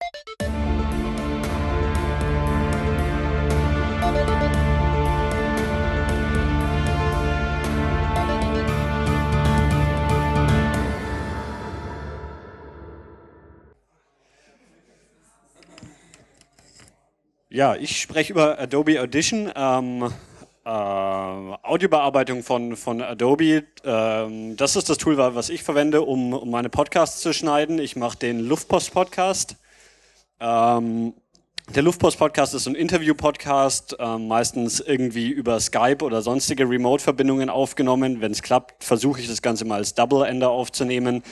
Ja, ich spreche über Adobe Audition, Audiobearbeitung von Adobe. Das ist das Tool, was ich verwende, um meine Podcasts zu schneiden. Ich mache den Luftpost-Podcast. Der Luftpost-Podcast ist so ein Interview-Podcast, meistens irgendwie über Skype oder sonstige Remote-Verbindungen aufgenommen. Wenn es klappt, versuche ich das Ganze mal als Double-Ender aufzunehmen.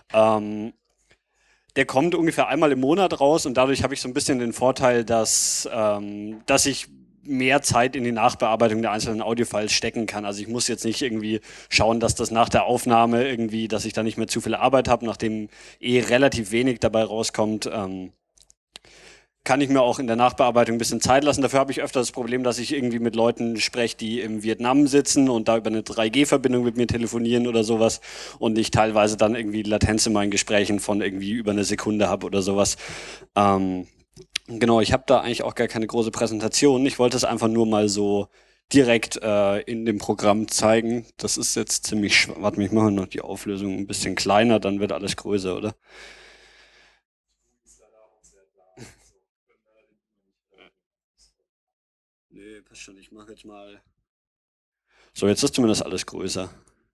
Der kommt ungefähr einmal im Monat raus und dadurch habe ich so ein bisschen den Vorteil, dass ich mehr Zeit in die Nachbearbeitung der einzelnen Audiofiles stecken kann. Also ich muss jetzt nicht irgendwie schauen, dass das nach der Aufnahme irgendwie, dass ich da nicht mehr zu viel Arbeit habe, nachdem relativ wenig dabei rauskommt. Kann ich mir auch in der Nachbearbeitung ein bisschen Zeit lassen. Dafür habe ich öfter das Problem, dass ich irgendwie mit Leuten spreche, die im Vietnam sitzen und da über eine 3G-Verbindung mit mir telefonieren oder sowas und ich teilweise dann irgendwie Latenz in meinen Gesprächen von irgendwie über eine Sekunde habe oder sowas. Genau, ich habe da eigentlich auch gar keine große Präsentation. Ich wollte es einfach nur mal so direkt in dem Programm zeigen. Das ist jetzt ziemlich, warte, ich mache noch die Auflösung ein bisschen kleiner, dann wird alles größer, oder? Nee, passt schon. Ich mache jetzt mal. So, jetzt ist zumindest alles größer.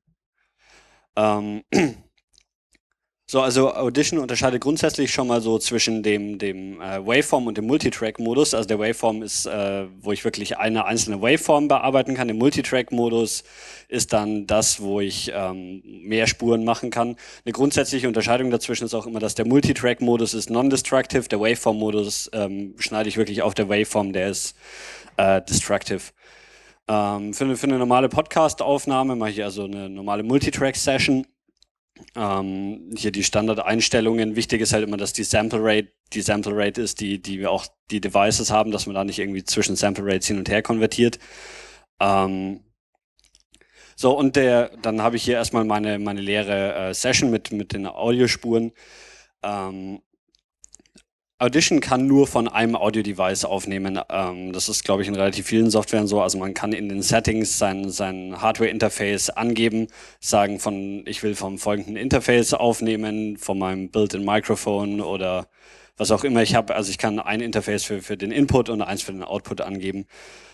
So, also Audition unterscheidet grundsätzlich schon mal so zwischen dem Waveform und dem Multitrack-Modus. Also der Waveform ist, wo ich wirklich eine einzelne Waveform bearbeiten kann. Der Multitrack-Modus ist dann das, wo ich mehr Spuren machen kann. Eine grundsätzliche Unterscheidung dazwischen ist auch immer, dass der Multitrack-Modus ist non-destructive, der Waveform-Modus schneide ich wirklich auf der Waveform, der ist destructive. Für eine normale Podcast-Aufnahme mache ich also eine normale Multitrack-Session. Hier die Standardeinstellungen. Wichtig ist halt immer, dass die Sample Rate ist, die wir auch die Devices haben, dass man da nicht irgendwie zwischen Sample Rates hin und her konvertiert. So, und dann habe ich hier erstmal meine leere Session mit den Audiospuren. Audition kann nur von einem Audio-Device aufnehmen. Das ist, glaube ich, in relativ vielen Softwaren so. Also man kann in den Settings sein Hardware-Interface angeben, sagen ich will vom folgenden Interface aufnehmen, von meinem Built-in-Mikrofon oder was auch immer ich habe. Also ich kann ein Interface für den Input und eins für den Output angeben.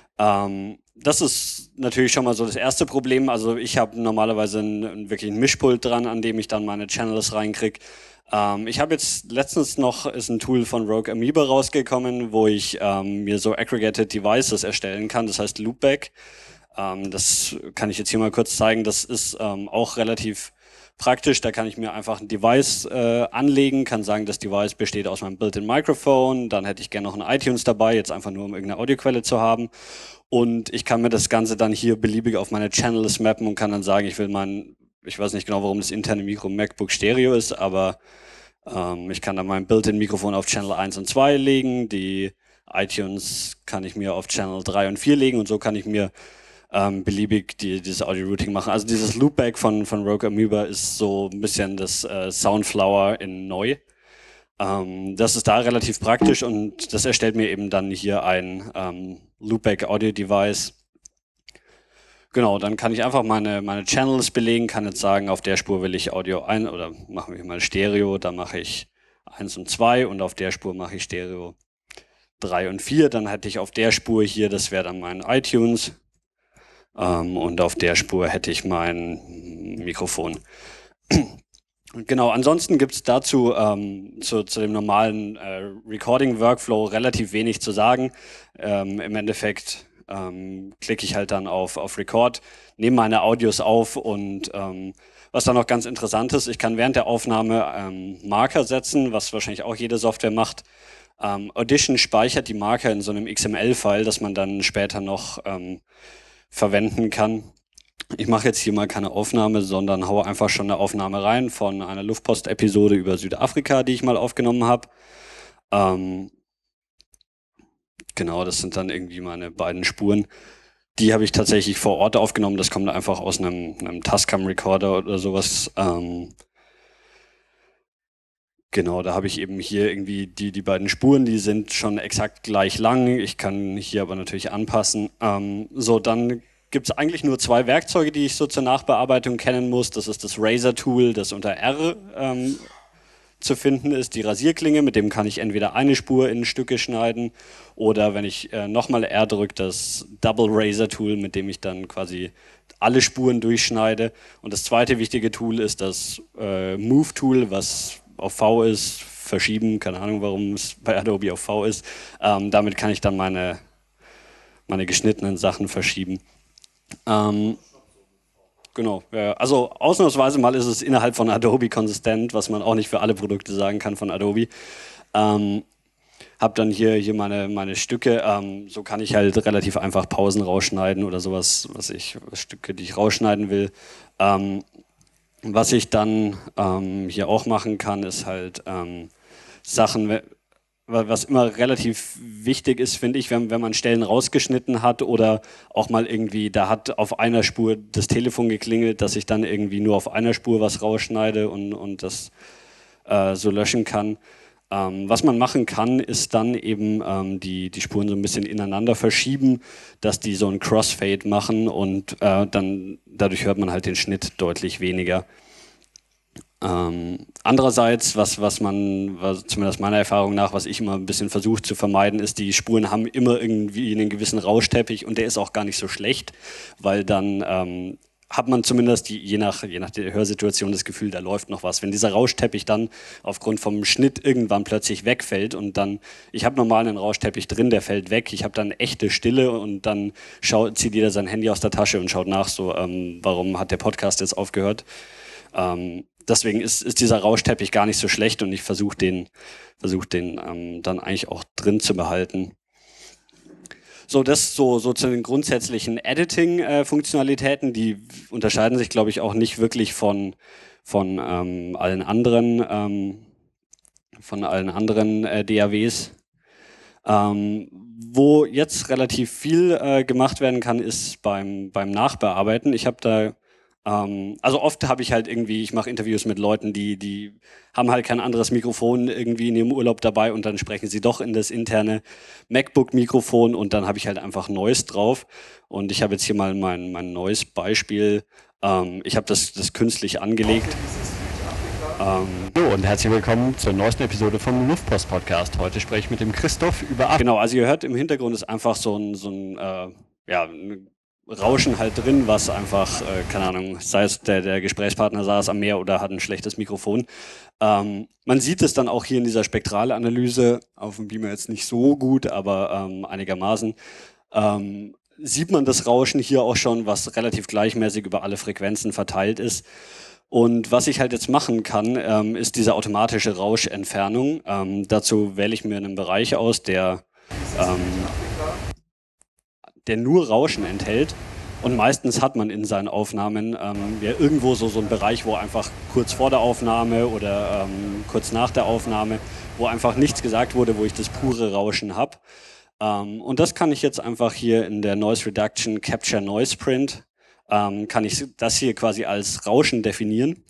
Das ist natürlich schon mal so das erste Problem. Also ich habe normalerweise wirklich ein Mischpult dran, an dem ich dann meine Channels reinkriege. Ich habe jetzt letztens ist ein Tool von Rogue Amoeba rausgekommen, wo ich mir so Aggregated Devices erstellen kann, das heißt Loopback. Das kann ich jetzt hier mal kurz zeigen, das ist auch relativ praktisch, da kann ich mir einfach ein Device anlegen, kann sagen, das Device besteht aus meinem Built-in Microphone, dann hätte ich gerne noch ein iTunes dabei, jetzt einfach nur um irgendeine Audioquelle zu haben und ich kann mir das Ganze dann hier beliebig auf meine Channels mappen und kann dann sagen, ich weiß nicht genau, warum das interne Mikro MacBook Stereo ist, aber ich kann dann mein Built-in-Mikrofon auf Channel 1 und 2 legen, die iTunes kann ich mir auf Channel 3 und 4 legen und so kann ich mir beliebig dieses Audio-Routing machen. Also dieses Loopback von Rogue Amoeba ist so ein bisschen das Soundflower in neu. Das ist da relativ praktisch und das erstellt mir eben dann hier ein Loopback-Audio-Device. Genau, dann kann ich einfach meine Channels belegen, kann jetzt sagen, auf der Spur will ich Audio ein oder machen wir mal Stereo, da mache ich 1 und 2 und auf der Spur mache ich Stereo 3 und 4. Dann hätte ich auf der Spur hier, das wäre dann mein iTunes und auf der Spur hätte ich mein Mikrofon. Genau, ansonsten gibt es dazu zu dem normalen Recording-Workflow relativ wenig zu sagen. Im Endeffekt klicke ich halt dann auf Record, nehme meine Audios auf und was dann noch ganz interessant ist, ich kann während der Aufnahme Marker setzen, was wahrscheinlich auch jede Software macht. Audition speichert die Marker in so einem XML-File, das man dann später noch verwenden kann. Ich mache jetzt hier mal keine Aufnahme, sondern haue einfach schon eine Aufnahme rein von einer Luftpost-Episode über Südafrika, die ich mal aufgenommen habe. Genau, das sind dann irgendwie meine beiden Spuren. Die habe ich tatsächlich vor Ort aufgenommen. Das kommt einfach aus einem Tascam-Recorder oder sowas. Genau, da habe ich eben hier irgendwie die beiden Spuren, die sind schon exakt gleich lang. Ich kann hier aber natürlich anpassen. Dann gibt es eigentlich nur zwei Werkzeuge, die ich so zur Nachbearbeitung kennen muss. Das ist das Razor-Tool, das unter R zu finden ist, die Rasierklinge, mit dem kann ich entweder eine Spur in Stücke schneiden oder wenn ich nochmal R drücke, das Double Razor Tool, mit dem ich dann quasi alle Spuren durchschneide. Und das zweite wichtige Tool ist das Move Tool, was auf V ist, verschieben, keine Ahnung, warum es bei Adobe auf V ist. Damit kann ich dann meine geschnittenen Sachen verschieben. Genau, ja. Also ausnahmsweise mal ist es innerhalb von Adobe konsistent, was man auch nicht für alle Produkte sagen kann von Adobe. Hab dann hier meine Stücke, so kann ich halt relativ einfach Pausen rausschneiden oder sowas, Stücke, die ich rausschneiden will. Was ich dann hier auch machen kann, ist halt Sachen, was immer relativ wichtig ist, finde ich, wenn man Stellen rausgeschnitten hat oder auch mal irgendwie, da hat auf einer Spur das Telefon geklingelt, dass ich dann irgendwie nur auf einer Spur was rausschneide und das so löschen kann. Was man machen kann, ist dann eben die Spuren so ein bisschen ineinander verschieben, dass die so ein Crossfade machen und dann dadurch hört man halt den Schnitt deutlich weniger. Andererseits, was zumindest meiner Erfahrung nach, was ich immer ein bisschen versuche zu vermeiden, ist, die Spuren haben immer irgendwie einen gewissen Rauschteppich und der ist auch gar nicht so schlecht, weil dann hat man zumindest je nach der Hörsituation das Gefühl, da läuft noch was. Wenn dieser Rauschteppich dann aufgrund vom Schnitt irgendwann plötzlich wegfällt und dann, ich habe normal einen Rauschteppich drin, der fällt weg, ich habe dann echte Stille und dann zieht jeder sein Handy aus der Tasche und schaut nach, so, warum hat der Podcast jetzt aufgehört? Deswegen ist dieser Rauschteppich gar nicht so schlecht und ich versuche den dann eigentlich auch drin zu behalten. So, das so zu den grundsätzlichen Editing-Funktionalitäten, die unterscheiden sich, glaube ich, auch nicht wirklich von allen anderen DAWs. Wo jetzt relativ viel gemacht werden kann, ist beim Nachbearbeiten. Ich habe da also oft habe ich halt irgendwie, ich mache Interviews mit Leuten, die haben halt kein anderes Mikrofon irgendwie in ihrem Urlaub dabei und dann sprechen sie doch in das interne MacBook-Mikrofon und dann habe ich halt einfach Noise drauf. Und ich habe jetzt hier mal mein neues Beispiel. Ich habe das künstlich angelegt. Hallo und herzlich willkommen zur neuesten Episode vom Luftpost-Podcast. Heute spreche ich mit dem Christoph über Genau, also ihr hört im Hintergrund ist einfach so ein Rauschen halt drin, was einfach, keine Ahnung, sei es der Gesprächspartner saß am Meer oder hat ein schlechtes Mikrofon. Man sieht es dann auch hier in dieser Spektralanalyse, auf dem Beamer jetzt nicht so gut, aber einigermaßen. Sieht man das Rauschen hier auch schon, was relativ gleichmäßig über alle Frequenzen verteilt ist. Und was ich halt jetzt machen kann, ist diese automatische Rauschentfernung. Dazu wähle ich mir einen Bereich aus, der nur Rauschen enthält. Und meistens hat man in seinen Aufnahmen ja irgendwo so einen Bereich, wo einfach kurz vor der Aufnahme oder kurz nach der Aufnahme, wo einfach nichts gesagt wurde, wo ich das pure Rauschen habe. Und das kann ich jetzt einfach hier in der Noise Reduction Capture Noise Print, kann ich das hier quasi als Rauschen definieren.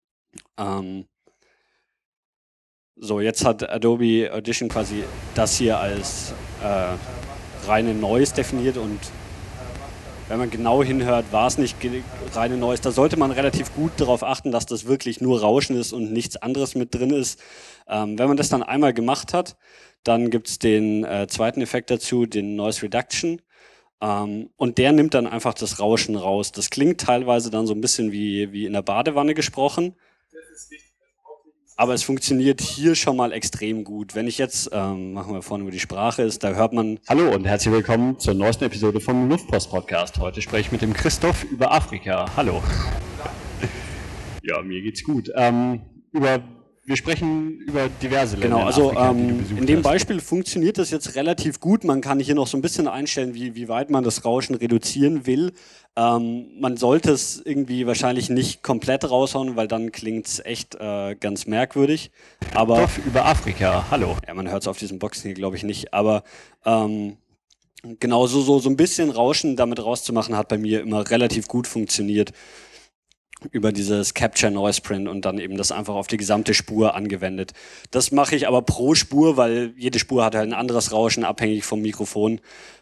So, jetzt hat Adobe Audition quasi das hier als reine Noise definiert und wenn man genau hinhört, war es nicht reine Noise. Da sollte man relativ gut darauf achten, dass das wirklich nur Rauschen ist und nichts anderes mit drin ist. Wenn man das dann einmal gemacht hat, dann gibt es den zweiten Effekt dazu, den Noise Reduction. Und der nimmt dann einfach das Rauschen raus. Das klingt teilweise dann so ein bisschen wie in der Badewanne gesprochen. Aber es funktioniert hier schon mal extrem gut. Wenn ich jetzt, machen wir vorne, wo die Sprache ist, da hört man... Hallo und herzlich willkommen zur neuesten Episode vom Luftpost-Podcast. Heute spreche ich mit dem Christoph über Afrika. Hallo. Ja, mir geht's gut. Wir sprechen über diverse Länder. Genau, also in dem Beispiel funktioniert das jetzt relativ gut. Man kann hier noch so ein bisschen einstellen, wie weit man das Rauschen reduzieren will. Man sollte es irgendwie wahrscheinlich nicht komplett raushauen, weil dann klingt es echt ganz merkwürdig. Aber über Afrika, hallo. Ja, man hört es auf diesen Boxen hier, glaube ich, nicht. Aber genau so ein bisschen Rauschen damit rauszumachen, hat bei mir immer relativ gut funktioniert. über dieses Capture Noise Print und dann eben das einfach auf die gesamte Spur angewendet. Das mache ich aber pro Spur, weil jede Spur hat halt ein anderes Rauschen, abhängig vom Mikrofon.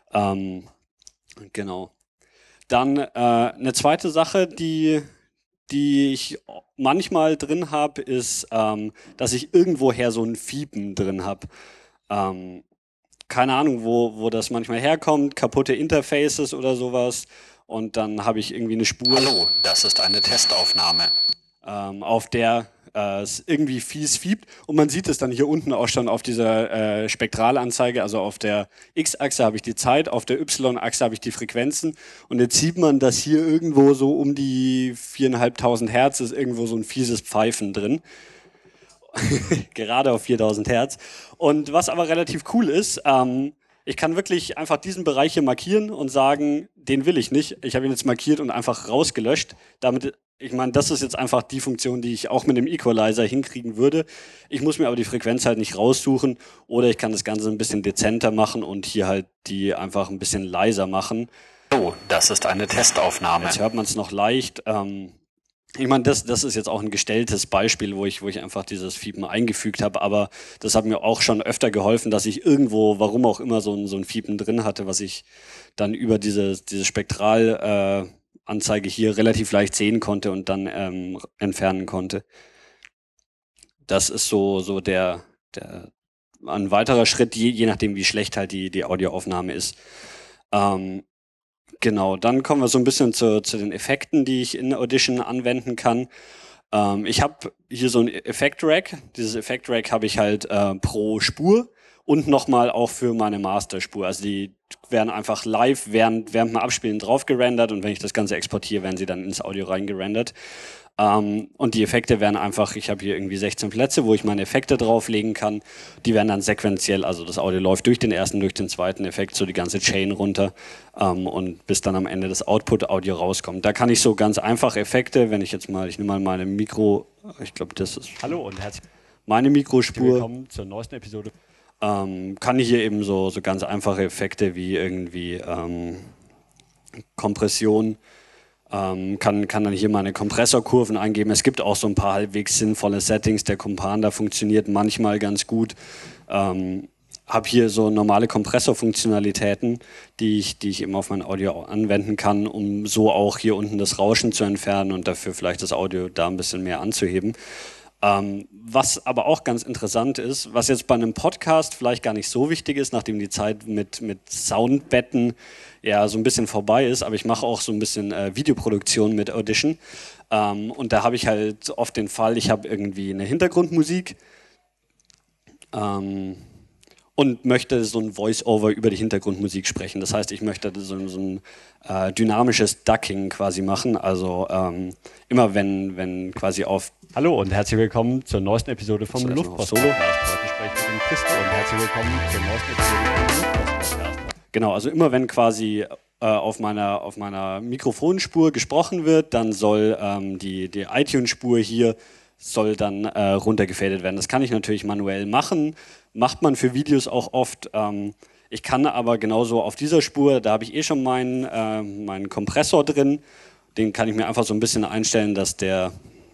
Genau. Dann eine zweite Sache, die ich manchmal drin habe, ist, dass ich irgendwoher so ein Fiepen drin habe. Keine Ahnung, wo das manchmal herkommt, kaputte Interfaces oder sowas. Und dann habe ich irgendwie eine Spur. Hallo, das ist eine Testaufnahme. Auf der es irgendwie fies fiebt. Und man sieht es dann hier unten auch schon auf dieser Spektralanzeige. Also auf der X-Achse habe ich die Zeit, auf der Y-Achse habe ich die Frequenzen. Und jetzt sieht man, dass hier irgendwo so um die 4.500 Hertz ist irgendwo so ein fieses Pfeifen drin. Gerade auf 4.000 Hertz. Und was aber relativ cool ist, ich kann wirklich einfach diesen Bereich hier markieren und sagen, den will ich nicht. Ich habe ihn jetzt markiert und einfach rausgelöscht. Damit, ich meine, das ist jetzt einfach die Funktion, die ich auch mit dem Equalizer hinkriegen würde. Ich muss mir aber die Frequenz halt nicht raussuchen oder ich kann das Ganze ein bisschen dezenter machen und hier halt die einfach ein bisschen leiser machen. Oh, das ist eine Testaufnahme. Jetzt hört man es noch leicht. Ich meine, das ist jetzt auch ein gestelltes Beispiel, wo ich einfach dieses Fiepen eingefügt habe, aber das hat mir auch schon öfter geholfen, dass ich irgendwo, warum auch immer, so ein Fiepen drin hatte, was ich dann über diese Spektralanzeige hier relativ leicht sehen konnte und dann entfernen konnte. Das ist so der ein weiterer Schritt, je nachdem, wie schlecht halt die Audioaufnahme ist. Genau, dann kommen wir so ein bisschen zu den Effekten, die ich in Audition anwenden kann. Ich habe hier so ein Effekt-Rack. Dieses Effekt-Rack habe ich halt pro Spur und nochmal auch für meine Masterspur. Also die werden einfach live während dem Abspielen drauf gerendert und wenn ich das Ganze exportiere, werden sie dann ins Audio reingerendert. Und die Effekte werden einfach, ich habe hier irgendwie 16 Plätze, wo ich meine Effekte drauflegen kann. Die werden dann sequenziell, also das Audio läuft durch den ersten, durch den zweiten Effekt, so die ganze Chain runter und bis dann am Ende das Output-Audio rauskommt. Da kann ich so ganz einfach Effekte, wenn ich jetzt mal, ich nehme mal meine Mikro, ich glaube das ist... Hallo und herzlich meine Mikrospur. Willkommen zur neuesten Episode. Kann ich hier eben so ganz einfache Effekte wie irgendwie Kompression, kann dann hier meine Kompressorkurven eingeben. Es gibt auch so ein paar halbwegs sinnvolle Settings. Der Compander funktioniert manchmal ganz gut. Habe hier so normale Kompressorfunktionalitäten, die ich eben auf mein Audio anwenden kann, um so auch hier unten das Rauschen zu entfernen und dafür vielleicht das Audio da ein bisschen mehr anzuheben. Was aber auch ganz interessant ist, was jetzt bei einem Podcast vielleicht gar nicht so wichtig ist, nachdem die Zeit mit Soundbetten ja so ein bisschen vorbei ist, aber ich mache auch so ein bisschen Videoproduktion mit Audition und da habe ich halt oft den Fall, ich habe irgendwie eine Hintergrundmusik und möchte so ein Voice-Over über die Hintergrundmusik sprechen. Das heißt, ich möchte so ein dynamisches Ducking quasi machen, also immer wenn quasi auf... Hallo und herzlich willkommen zur neuesten Episode vom Luftpost-Podcast. Heute spreche ich mit dem Christo und herzlich willkommen zur neuesten Episode vom Luftpost-Podcast. Genau, also immer wenn quasi auf meiner Mikrofonspur gesprochen wird, dann soll die iTunes-Spur hier soll dann runtergefadet werden. Das kann ich natürlich manuell machen, macht man für Videos auch oft. Ich kann aber genauso auf dieser Spur, da habe ich schon meinen Kompressor drin, den kann ich mir einfach so ein bisschen einstellen, dass der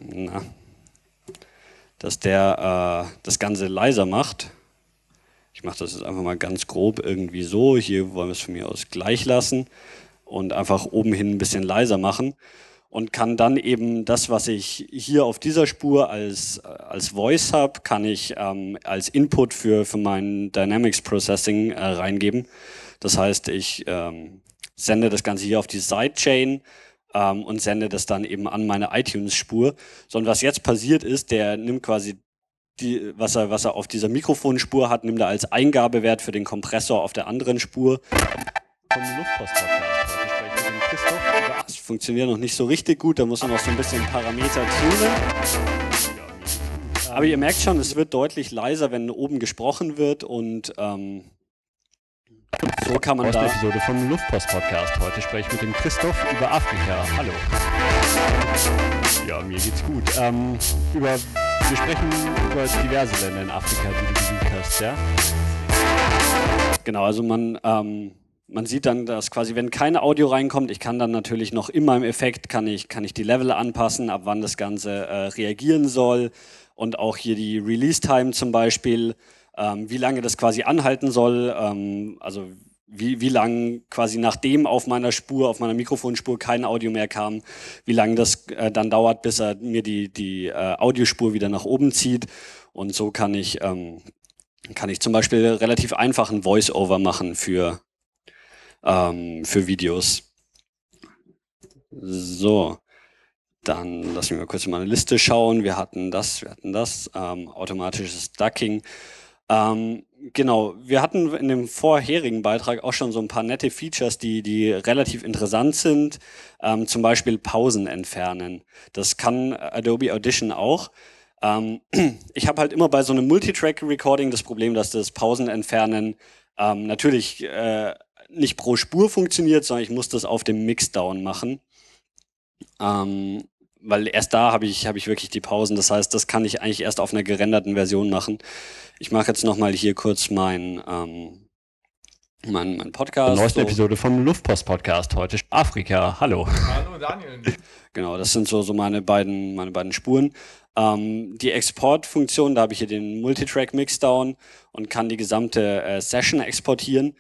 das Ganze leiser macht. Ich mache das jetzt einfach mal ganz grob irgendwie so. Hier wollen wir es von mir aus gleich lassen und einfach oben hin ein bisschen leiser machen und kann dann eben das, was ich hier auf dieser Spur als Voice habe, kann ich als Input für mein Dynamics Processing reingeben. Das heißt, ich sende das Ganze hier auf die Sidechain und sende das dann eben an meine iTunes-Spur. Sondern was jetzt passiert ist, der nimmt quasi was er auf dieser Mikrofonspur hat, nimmt er als Eingabewert für den Kompressor auf der anderen Spur. Vom Luftpost-Podcast. Heute spreche ich mit dem Christoph. Das funktioniert noch nicht so richtig gut, da muss man noch so ein bisschen Parameter tunen. Aber ihr merkt schon, es wird deutlich leiser, wenn oben gesprochen wird und so kann man da... Episode vom Luftpost-Podcast. Heute spreche ich mit dem Christoph über Afrika. Hallo. Ja, mir geht's gut. Wir sprechen über diverse Länder in Afrika, die du besucht hast, ja? Genau, also man man sieht dann, dass quasi, wenn kein Audio reinkommt, ich kann dann natürlich noch in meinem Effekt, kann ich die Level anpassen, ab wann das Ganze reagieren soll und auch hier die Release-Time zum Beispiel, wie lange das quasi anhalten soll, also wie lang quasi nachdem auf meiner Mikrofonspur kein Audio mehr kam, wie lange das dann dauert, bis er mir die Audiospur wieder nach oben zieht. Und so kann ich zum Beispiel relativ einfachen Voice-Over machen für Videos. So, dann lassen wir mal kurz in meine Liste schauen. Wir hatten das, automatisches Ducking. Genau, wir hatten in dem vorherigen Beitrag auch schon so ein paar nette Features, die relativ interessant sind. Zum Beispiel Pausen entfernen. Das kann Adobe Audition auch. Ich habe halt immer bei so einem Multitrack-Recording das Problem, dass das Pausen entfernen natürlich nicht pro Spur funktioniert, sondern ich muss das auf dem Mixdown machen. Weil erst da habe ich wirklich die Pausen. Das heißt, das kann ich eigentlich erst auf einer gerenderten Version machen. Ich mache jetzt nochmal hier kurz mein Podcast. Die neueste Episode vom Luftpost-Podcast. Heute Afrika. Hallo. Hallo Daniel. Genau, das sind so meine beiden Spuren. Die Exportfunktion, da habe ich hier den Multitrack Mixdown und kann die gesamte Session exportieren.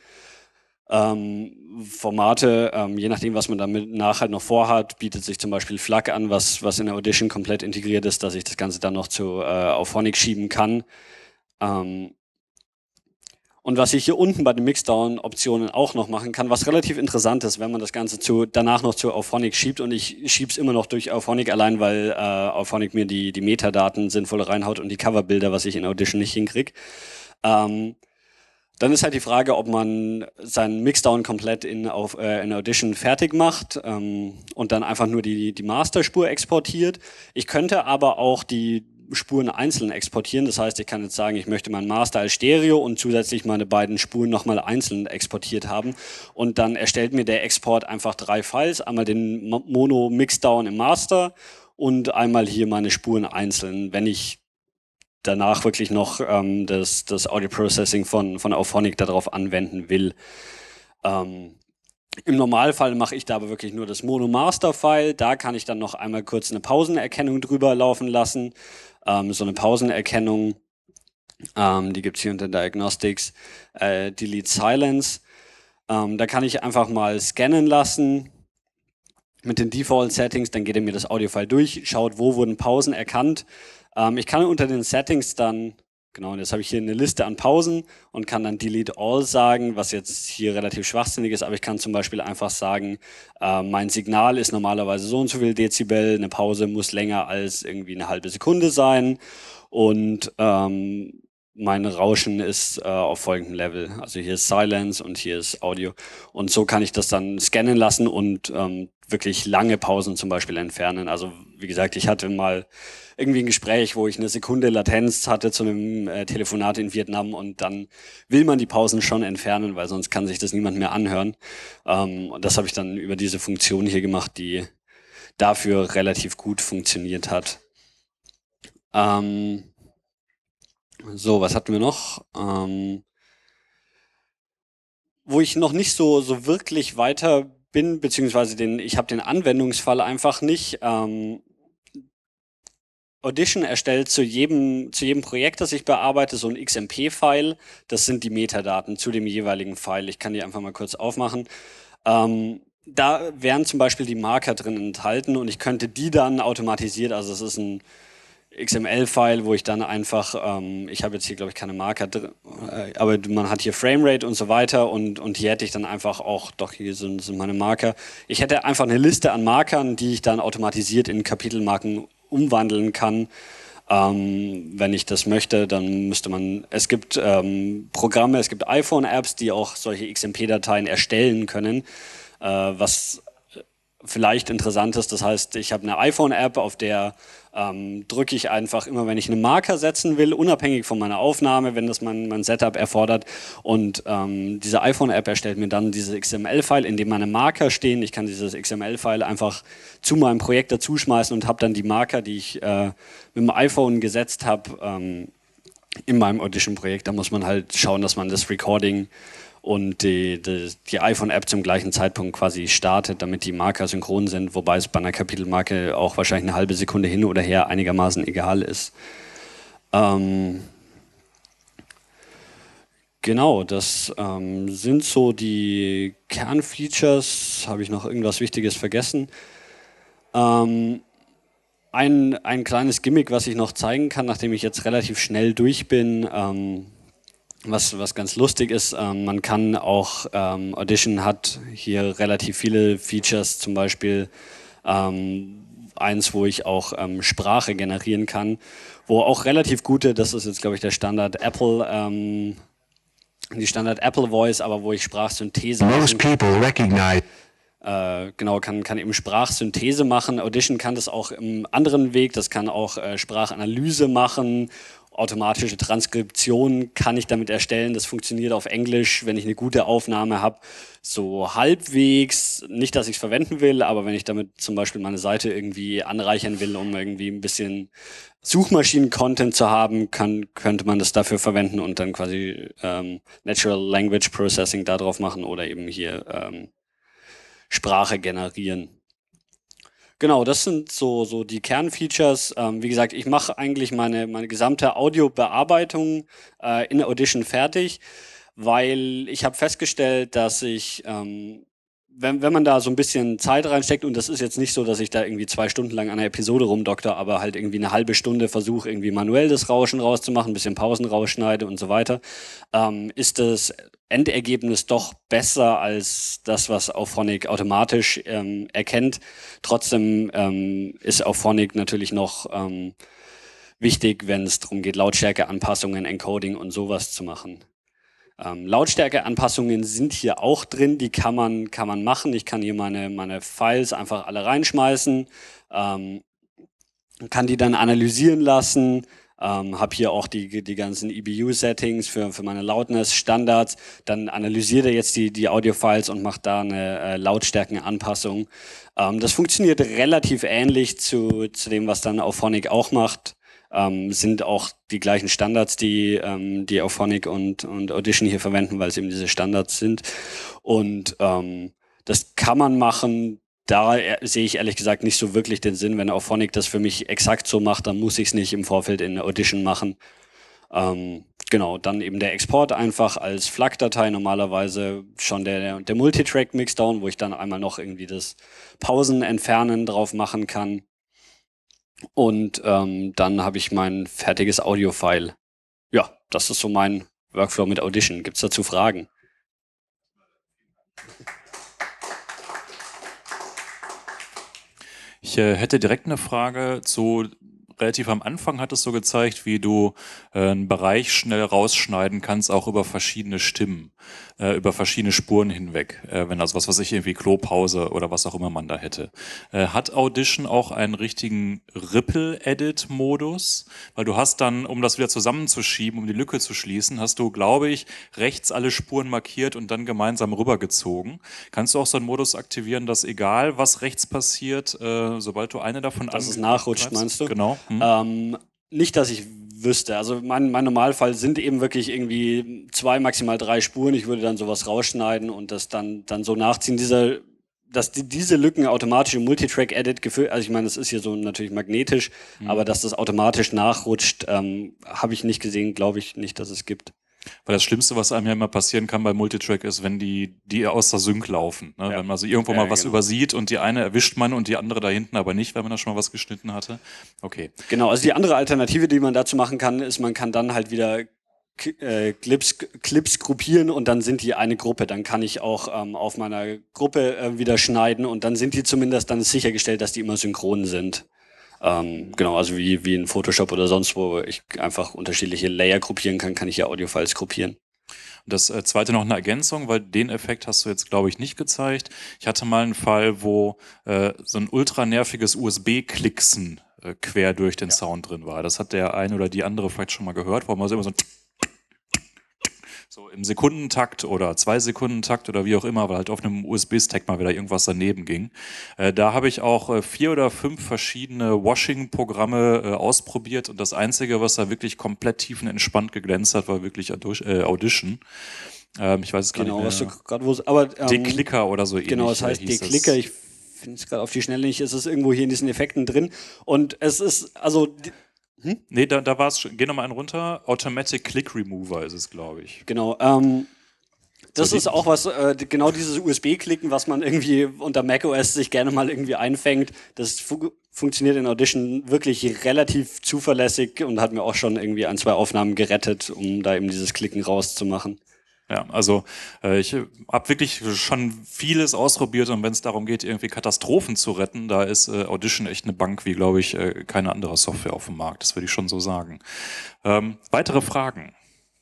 Formate, je nachdem, was man damit nachher noch vorhat, bietet sich zum Beispiel FLAC an, was in der Audition komplett integriert ist, dass ich das Ganze dann noch zu Auphonic schieben kann. Und was ich hier unten bei den Mixdown-Optionen auch noch machen kann, was relativ interessant ist, wenn man das Ganze danach noch zu Auphonic schiebt, und ich schiebe es immer noch durch Auphonic allein, weil Auphonic mir die Metadaten sinnvoll reinhaut und die Coverbilder, was ich in Audition nicht hinkriege. Dann ist halt die Frage, ob man seinen Mixdown komplett in Audition fertig macht und dann einfach nur die Masterspur exportiert. Ich könnte aber auch die Spuren einzeln exportieren. Das heißt, ich kann jetzt sagen, ich möchte meinen Master als Stereo und zusätzlich meine beiden Spuren nochmal einzeln exportiert haben. Und dann erstellt mir der Export einfach 3 Files. Einmal den Mono-Mixdown im Master und einmal hier meine Spuren einzeln, wenn ich danach wirklich noch das Audio Processing von Auphonic darauf anwenden will. Im Normalfall mache ich da aber wirklich nur das Mono-Master-File. Da kann ich dann noch einmal kurz eine Pausenerkennung drüber laufen lassen. So eine Pausenerkennung, die gibt es hier unter Diagnostics, Delete Silence. Da kann ich einfach mal scannen lassen mit den Default Settings, dann geht er mir das Audio-File durch, schaut, wo wurden Pausen erkannt. Ich kann unter den Settings dann, genau, und jetzt habe ich hier eine Liste an Pausen und kann dann Delete All sagen, was jetzt hier relativ schwachsinnig ist, aber ich kann zum Beispiel einfach sagen, mein Signal ist normalerweise so und so viel Dezibel, eine Pause muss länger als irgendwie eine halbe Sekunde sein und mein Rauschen ist auf folgendem Level. Also hier ist Silence und hier ist Audio. Und so kann ich das dann scannen lassen und wirklich lange Pausen zum Beispiel entfernen. Also wie gesagt, ich hatte mal irgendwie ein Gespräch, wo ich eine Sekunde Latenz hatte zu einem Telefonat in Vietnam und dann will man die Pausen schon entfernen, weil sonst kann sich das niemand mehr anhören. Und das habe ich dann über diese Funktion hier gemacht, die dafür relativ gut funktioniert hat. So, was hatten wir noch? Wo ich noch nicht so wirklich weiter bin, beziehungsweise ich habe den Anwendungsfall einfach nicht. Audition erstellt zu jedem Projekt, das ich bearbeite, so ein XMP-File. Das sind die Metadaten zu dem jeweiligen File. Ich kann die einfach mal kurz aufmachen. Da wären zum Beispiel die Marker drin enthalten und ich könnte die dann automatisiert, also es ist ein XML-File, wo ich dann einfach, ich habe jetzt hier glaube ich keine Marker drin, aber man hat hier Framerate und so weiter und hier hätte ich dann einfach auch, doch hier sind meine Marker. Ich hätte einfach eine Liste an Markern, die ich dann automatisiert in Kapitelmarken umwandeln kann. Wenn ich das möchte, dann müsste man, es gibt Programme, es gibt iPhone-Apps, die auch solche XMP-Dateien erstellen können, was vielleicht interessant ist. Das heißt, ich habe eine iPhone-App, auf der drücke ich einfach immer, wenn ich einen Marker setzen will, unabhängig von meiner Aufnahme, wenn das mein Setup erfordert. Und diese iPhone-App erstellt mir dann dieses XML-File, in dem meine Marker stehen. Ich kann dieses XML-File einfach zu meinem Projekt dazuschmeißen und habe dann die Marker, die ich mit dem iPhone gesetzt habe, in meinem Audition-Projekt. Da muss man halt schauen, dass man das Recording und die iPhone-App zum gleichen Zeitpunkt quasi startet, damit die Marker synchron sind, wobei es bei einer Kapitelmarke auch wahrscheinlich eine halbe Sekunde hin oder her einigermaßen egal ist. Genau, das sind so die Kernfeatures. Habe ich noch irgendwas Wichtiges vergessen? Ein kleines Gimmick, was ich noch zeigen kann, nachdem ich jetzt relativ schnell durch bin, was ganz lustig ist. Man kann auch, Audition hat hier relativ viele Features, zum Beispiel eins, wo ich auch Sprache generieren kann, wo auch relativ gute, das ist jetzt glaube ich der Standard Apple, die Standard Apple Voice, aber wo ich Sprachsynthese genau, kann eben Sprachsynthese machen. Audition kann das auch im anderen Weg, das kann auch Sprachanalyse machen, automatische Transkription kann ich damit erstellen, das funktioniert auf Englisch, wenn ich eine gute Aufnahme habe, so halbwegs, nicht, dass ich es verwenden will, aber wenn ich damit zum Beispiel meine Seite irgendwie anreichern will, um irgendwie ein bisschen Suchmaschinen-Content zu haben, könnte man das dafür verwenden und dann quasi Natural Language Processing darauf machen oder eben hier Sprache generieren. Genau, das sind so die Kernfeatures. Wie gesagt, ich mache eigentlich meine gesamte Audiobearbeitung in Audition fertig, weil ich habe festgestellt, dass ich, wenn man da so ein bisschen Zeit reinsteckt, und das ist jetzt nicht so, dass ich da irgendwie 2 Stunden lang an einer Episode rumdokter, aber halt irgendwie eine halbe Stunde versuche, irgendwie manuell das Rauschen rauszumachen, ein bisschen Pausen rausschneide und so weiter, ist das Endergebnis doch besser als das, was Auphonic automatisch erkennt. Trotzdem ist Auphonic natürlich noch wichtig, wenn es darum geht, Lautstärkeanpassungen, Encoding und sowas zu machen. Lautstärkeanpassungen sind hier auch drin, die kann man machen. Ich kann hier meine Files einfach alle reinschmeißen, kann die dann analysieren lassen, habe hier auch die ganzen EBU-Settings für meine Loudness-Standards. Dann analysiert er jetzt die Audio-Files und macht da eine Lautstärkenanpassung. Das funktioniert relativ ähnlich zu dem, was dann Auphonic auch macht. Sind auch die gleichen Standards, die Auphonic und Audition hier verwenden, weil es eben diese Standards sind. Und das kann man machen. Da sehe ich ehrlich gesagt nicht so wirklich den Sinn. Wenn Auphonic das für mich exakt so macht, dann muss ich es nicht im Vorfeld in Audition machen. Genau, dann eben der Export einfach als FLAC-Datei, normalerweise schon der Multitrack-Mixdown, wo ich dann einmal noch irgendwie das Pausen entfernen drauf machen kann. Und dann habe ich mein fertiges Audio-File. Ja, das ist so mein Workflow mit Audition. Gibt es dazu Fragen? Ich hätte direkt eine Frage zu, relativ am Anfang hattest du gezeigt, wie du einen Bereich schnell rausschneiden kannst, auch über verschiedene Stimmen, über verschiedene Spuren hinweg, wenn also was weiß ich, irgendwie Klopause oder was auch immer man da hätte. Hat Audition auch einen richtigen Ripple-Edit-Modus? Weil du hast dann, um das wieder zusammenzuschieben, um die Lücke zu schließen, hast du, glaube ich, rechts alle Spuren markiert und dann gemeinsam rübergezogen. Kannst du auch so einen Modus aktivieren, dass egal was rechts passiert, sobald du eine davon dass es nachrutscht, meinst du? Genau. Nicht, dass ich wüsste. Also mein Normalfall sind eben wirklich irgendwie 2, maximal 3 Spuren. Ich würde dann sowas rausschneiden und das dann so nachziehen. Dass diese Lücken automatisch im Multitrack-Edit gefüllt, also ich meine, das ist hier so natürlich magnetisch, aber dass das automatisch nachrutscht, habe ich nicht gesehen, glaube ich nicht, dass es gibt. Weil das Schlimmste, was einem ja immer passieren kann bei Multitrack, ist, wenn die aus der Sync laufen. Ne? Ja. Wenn man also irgendwo mal was übersieht und die eine erwischt man und die andere da hinten aber nicht, wenn man da schon mal was geschnitten hatte. Okay. Genau, also die andere Alternative, die man dazu machen kann, ist, man kann dann halt wieder Clips gruppieren und dann sind die eine Gruppe. Dann kann ich auch auf meiner Gruppe wieder schneiden und dann sind die zumindest, dann ist sichergestellt, dass die immer synchron sind. Genau, also wie in Photoshop oder sonst, wo ich einfach unterschiedliche Layer gruppieren kann ich ja Audiofiles gruppieren. Und das zweite noch eine Ergänzung, weil den Effekt hast du jetzt, glaube ich, nicht gezeigt. Ich hatte mal einen Fall, wo so ein ultra nerviges USB-Klicksen quer durch den Sound drin war. Das hat der eine oder die andere vielleicht schon mal gehört, wo man so immer so im Sekundentakt oder 2-Sekundentakt oder wie auch immer, weil halt auf einem USB-Stack mal wieder irgendwas daneben ging. Da habe ich auch 4 oder 5 verschiedene Washing-Programme ausprobiert und das Einzige, was da wirklich komplett tiefenentspannt geglänzt hat, war wirklich Audition. Ich weiß es gar nicht mehr. Was du gerade wo. Aber Deklicker oder so ähnlich. Genau, das heißt Deklicker. Ich finde es gerade auf die Schnelle nicht. Es ist irgendwo hier in diesen Effekten drin. Und es ist, also. Nee, da war es schon. Geh nochmal einen runter. Automatic Click Remover ist es, glaube ich. Genau. Das ist auch was, genau dieses USB-Klicken, was man irgendwie unter macOS sich gerne mal irgendwie einfängt. Das funktioniert in Audition wirklich relativ zuverlässig und hat mir auch schon irgendwie 1, 2 Aufnahmen gerettet, um da eben dieses Klicken rauszumachen. Ja, also ich habe wirklich schon vieles ausprobiert und wenn es darum geht, irgendwie Katastrophen zu retten, da ist Audition echt eine Bank wie, glaube ich, keine andere Software auf dem Markt. Das würde ich schon so sagen. Weitere Fragen?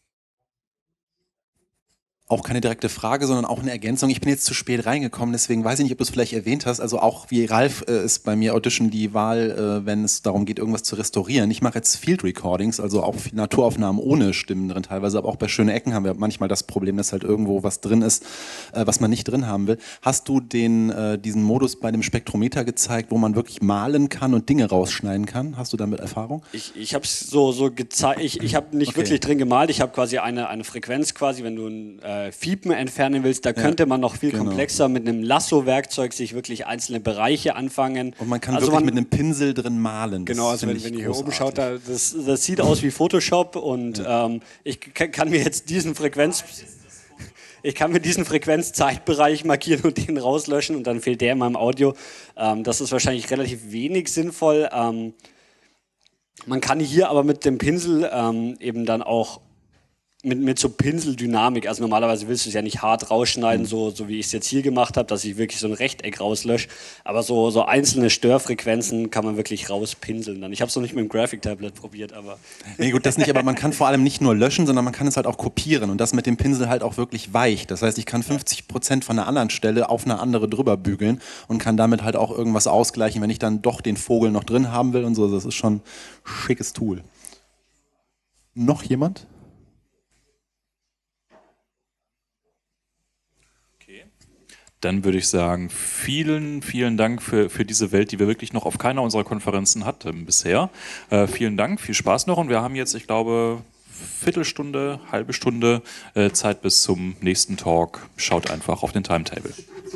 Auch keine direkte Frage, sondern auch eine Ergänzung. Ich bin jetzt zu spät reingekommen, deswegen weiß ich nicht, ob du es vielleicht erwähnt hast. Also auch wie Ralf ist bei mir Audition die Wahl, wenn es darum geht, irgendwas zu restaurieren. Ich mache jetzt Field Recordings, also auch Naturaufnahmen ohne Stimmen drin teilweise, aber auch bei Schöne Ecken haben wir manchmal das Problem, dass halt irgendwo was drin ist, was man nicht drin haben will. Hast du diesen Modus bei dem Spektrometer gezeigt, wo man wirklich malen kann und Dinge rausschneiden kann? Hast du damit Erfahrung? Ich habe es so gezeigt. Ich habe nicht wirklich drin gemalt. Ich habe quasi eine Frequenz quasi, wenn du ein Fiepen entfernen willst, da könnte man noch viel komplexer mit einem Lasso-Werkzeug sich wirklich einzelne Bereiche anfangen. Und man kann also wirklich mit einem Pinsel drin malen. Genau, also wenn ihr hier oben schaut, das sieht aus wie Photoshop und ich kann mir jetzt diesen Frequenzzeitbereich markieren und den rauslöschen und dann fehlt der in meinem Audio. Das ist wahrscheinlich relativ wenig sinnvoll. Man kann hier aber mit dem Pinsel eben dann auch mit so Pinseldynamik, also normalerweise willst du es ja nicht hart rausschneiden, so wie ich es jetzt hier gemacht habe, dass ich wirklich so ein Rechteck rauslösche, aber so einzelne Störfrequenzen kann man wirklich rauspinseln dann. Ich habe es noch nicht mit dem Graphic-Tablet probiert, aber... Nee, gut, das nicht, aber man kann vor allem nicht nur löschen, sondern man kann es halt auch kopieren und das mit dem Pinsel halt auch wirklich weich. Das heißt, ich kann 50% von einer anderen Stelle auf eine andere drüber bügeln und kann damit halt auch irgendwas ausgleichen, wenn ich dann doch den Vogel noch drin haben will und so. Das ist schon ein schickes Tool. Noch jemand? Dann würde ich sagen, vielen, vielen Dank für diese Welt, die wir wirklich noch auf keiner unserer Konferenzen hatten bisher. Vielen Dank, viel Spaß noch und wir haben jetzt, ich glaube, Viertelstunde, halbe Stunde Zeit bis zum nächsten Talk. Schaut einfach auf den Timetable.